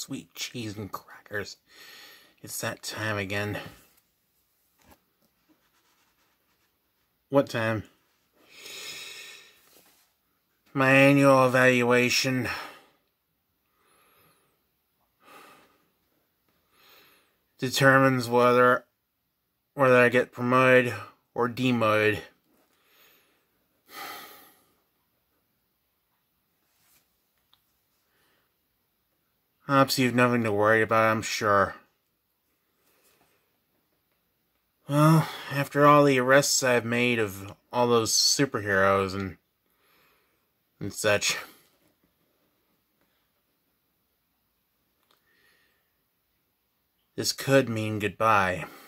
sweet cheese and crackers. It's that time again. What time? My annual evaluation. Determines whether I get promoted or demoted. Ops, you've nothing to worry about, I'm sure. Well, after all the arrests I've made of all those superheroes and such, this could mean goodbye.